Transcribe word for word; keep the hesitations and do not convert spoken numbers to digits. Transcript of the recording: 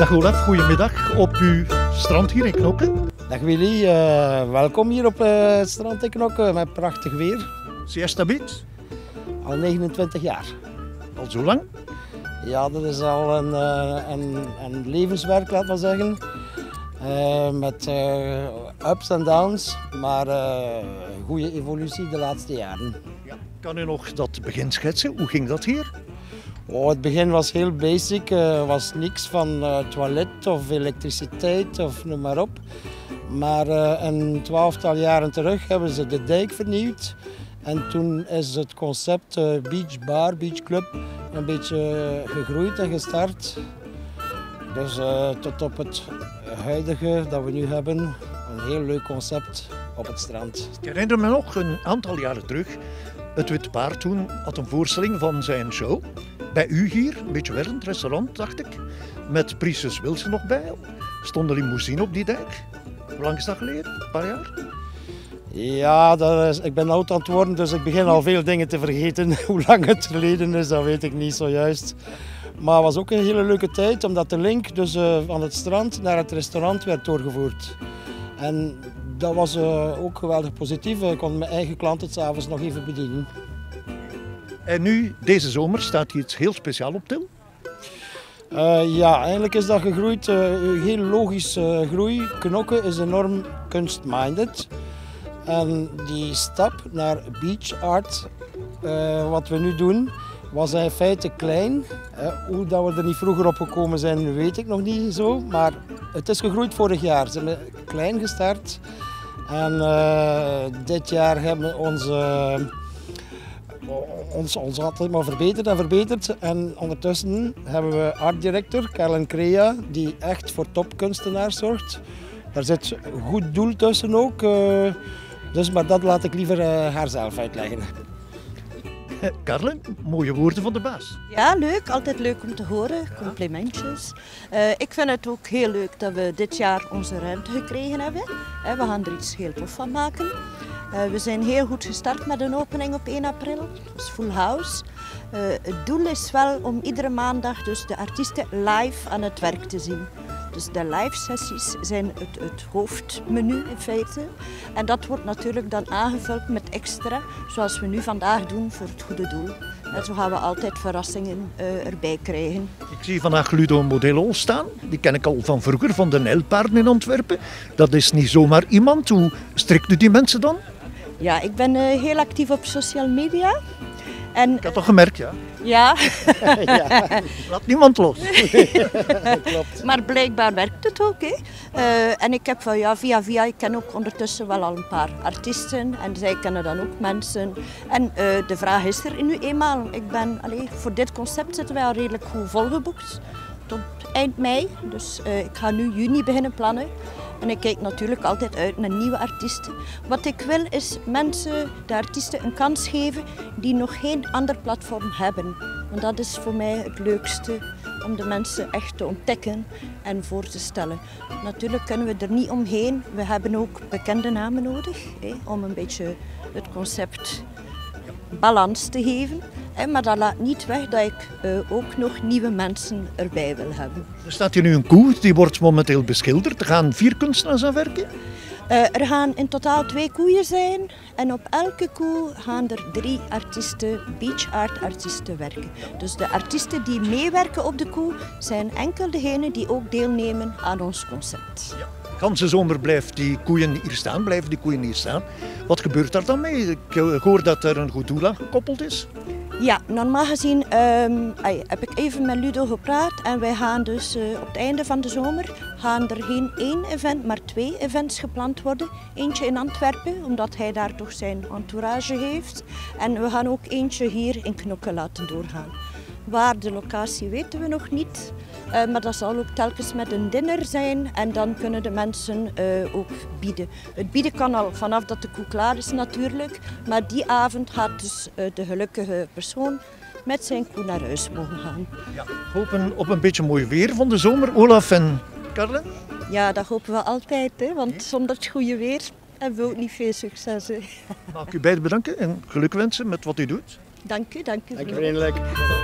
Dag Olaf, goedemiddag op uw strand hier in Knokke. Dag Willy, uh, welkom hier op uh, het strand in Knokke met prachtig weer. Siesta Beach? Al negenentwintig jaar. Al zo lang? Ja, dat is al een, uh, een, een levenswerk, laten we zeggen. Uh, met uh, ups en downs, maar uh, goede evolutie de laatste jaren. Ja. Kan u nog dat begin schetsen? Hoe ging dat hier? Oh, het begin was heel basic, er uh, was niks van uh, toilet of elektriciteit of noem maar op. Maar uh, een twaalftal jaren terug hebben ze de dijk vernieuwd. En toen is het concept uh, Beach Bar, Beach Club een beetje gegroeid en gestart. Dus uh, tot op het huidige dat we nu hebben, een heel leuk concept op het strand. Ik herinner me nog een aantal jaren terug. Het Witte Paard toen had een voorstelling van zijn show. Bij u hier, een beetje wel in het restaurant, dacht ik. Met Princess Wilson nog bij. Stond een limousine op die dijk. Hoe lang is dat geleden? Een paar jaar? Ja, dat is, ik ben oud aan het worden, dus ik begin al veel dingen te vergeten. Hoe lang het geleden is, dat weet ik niet zo juist. Maar het was ook een hele leuke tijd, omdat de link dus, uh, van het strand naar het restaurant werd doorgevoerd. En dat was uh, ook geweldig positief. Ik kon mijn eigen klanten 's avonds nog even bedienen. En nu, deze zomer, staat hier iets heel speciaals op til? Uh, ja, eigenlijk is dat gegroeid. Uh, heel logisch uh, groei. Knokke is enorm kunstminded. En die stap naar beach art, uh, wat we nu doen, was in feite klein. Uh, hoe dat we er niet vroeger op gekomen zijn, weet ik nog niet zo. Maar het is gegroeid vorig jaar. Ze hebben klein gestart. En uh, dit jaar hebben we onze, uh, ons, ons altijd maar verbeterd en verbeterd. En ondertussen hebben we art director Carlen Crea, die echt voor topkunstenaars zorgt. Daar zit een goed doel tussen ook. Uh, dus, maar dat laat ik liever uh, haar zelf uitleggen. Carlen, mooie woorden van de baas. Ja, leuk. Altijd leuk om te horen. Complimentjes. Uh, ik vind het ook heel leuk dat we dit jaar onze ruimte gekregen hebben. Uh, we gaan er iets heel tof van maken. Uh, we zijn heel goed gestart met een opening op één april. Dat is full house. Uh, het doel is wel om iedere maandag dus de artiesten live aan het werk te zien. Dus de live sessies zijn het, het hoofdmenu in feite. En dat wordt natuurlijk dan aangevuld met extra, zoals we nu vandaag doen voor het goede doel. En zo gaan we altijd verrassingen uh, erbij krijgen. Ik zie vandaag Ludo Modelo staan. Die ken ik al van vroeger, van de Nijlpaarden in Antwerpen. Dat is niet zomaar iemand. Hoe strikt u die mensen dan? Ja, ik ben uh, heel actief op social media. En, ik had toch gemerkt, ja? Ja. ja. Laat niemand los. Klopt. Maar blijkbaar werkt het ook. Hè. Uh, en ik heb van ja, via via, ik ken ook ondertussen wel al een paar artiesten en zij kennen dan ook mensen. En uh, de vraag is er nu eenmaal. Ik ben, allez, voor dit concept zitten wij al redelijk goed volgeboekt. Tot eind mei. Dus uh, ik ga nu juni beginnen plannen. En ik kijk natuurlijk altijd uit naar nieuwe artiesten. Wat ik wil is mensen, de artiesten, een kans geven die nog geen ander platform hebben. Want dat is voor mij het leukste, om de mensen echt te ontdekken en voor te stellen. Natuurlijk kunnen we er niet omheen. We hebben ook bekende namen nodig, hè, om een beetje het concept balans te geven. Maar dat laat niet weg dat ik uh, ook nog nieuwe mensen erbij wil hebben. Er staat hier nu een koe, die wordt momenteel beschilderd. Er gaan vier kunstenaars aan werken? Uh, er gaan in totaal twee koeien zijn. En op elke koe gaan er drie artiesten, beach art artiesten werken. Dus de artiesten die meewerken op de koe zijn enkel degenen die ook deelnemen aan ons concept. Ja. De ganse zomer blijven die koeien hier staan, blijven die koeien hier staan. Wat gebeurt daar dan mee? Ik hoor dat er een goed doel aan gekoppeld is. Ja, normaal gezien um, heb ik even met Ludo gepraat en wij gaan dus uh, op het einde van de zomer gaan er geen één event, maar twee events gepland worden. Eentje in Antwerpen, omdat hij daar toch zijn entourage heeft. En we gaan ook eentje hier in Knokke laten doorgaan. Waar de locatie weten we nog niet, uh, maar dat zal ook telkens met een dinner zijn en dan kunnen de mensen uh, ook bieden. Het bieden kan al vanaf dat de koe klaar is natuurlijk, maar die avond gaat dus uh, de gelukkige persoon met zijn koe naar huis mogen gaan. Ja, hopen op een beetje mooi weer van de zomer, Olaf en Carlen? Ja, dat hopen we altijd, hè, want zonder het goede weer hebben we ook niet veel succes. Hè. Mag ik u beiden bedanken en geluk wensen met wat u doet? Dank u, dank u. Dank u vriendelijk.